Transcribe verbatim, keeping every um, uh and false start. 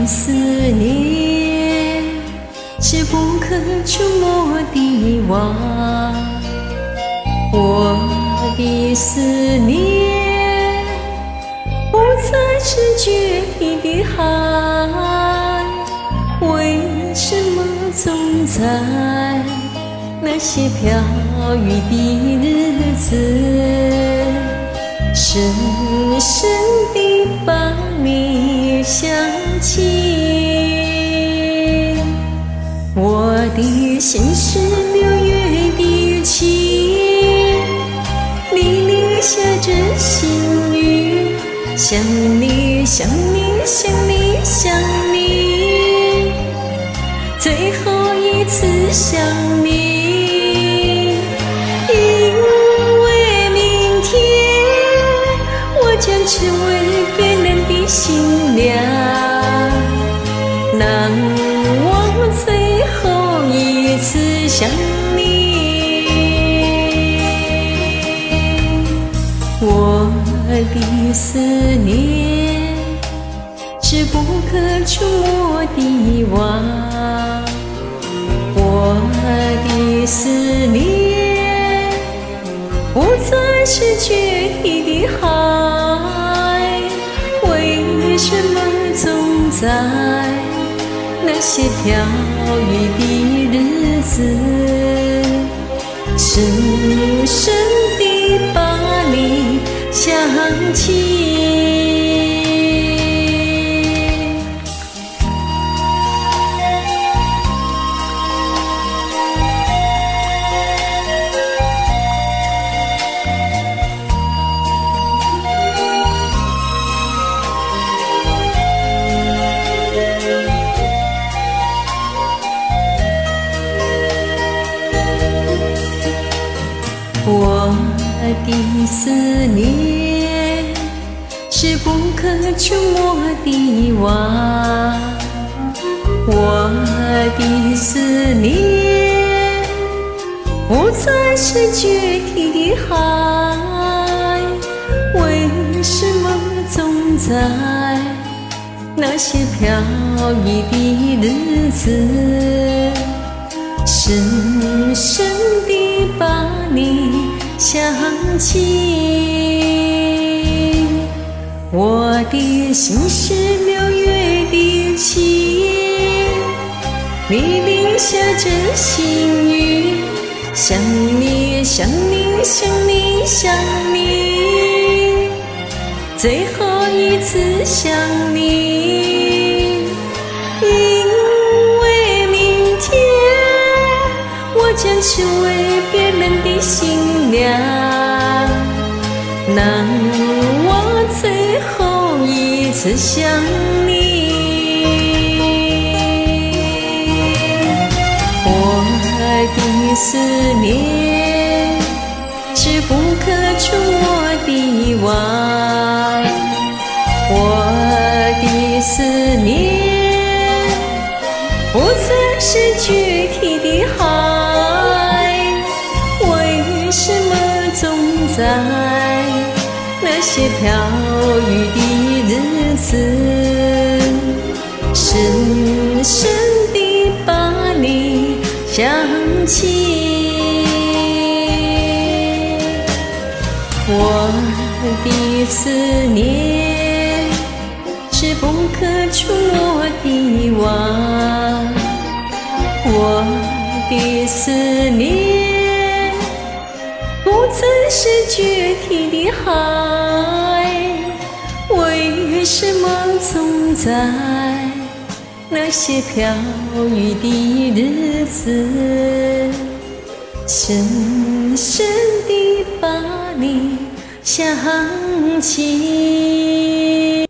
思念是不可触摸的网，我的思念不再是决堤的海，为什么总在那些飘雨的日子，深深地把你想起？我的心是六月的晴，你淋下着细雨，想你想你想你想你，最后一次想你。将成为别人的新娘，难忘最后一次想你。我的思念是不可触摸的网，我的思念不再是决堤的海，为什么总在那些飘雨的日子，深深地把你想起？我的思念是不可触摸的网，我的思念不再是决堤的海，为什么总在那些飘雨的日子，深深地把你想起？我的心是六月的晴，你淋下着细雨，想你想你想你想你，最后一次想你。因为明天我将成为别人的新娘，难忘最后一次想你。我的思念是不可触摸的网，我的思念不再是决堤的海，为什么总在那些飘雨的日子，深深地把你想起？我的思念是不可触摸的网，我的思念不再是决堤的海，为什么总在那些飘雨的日子，深深地把你想起？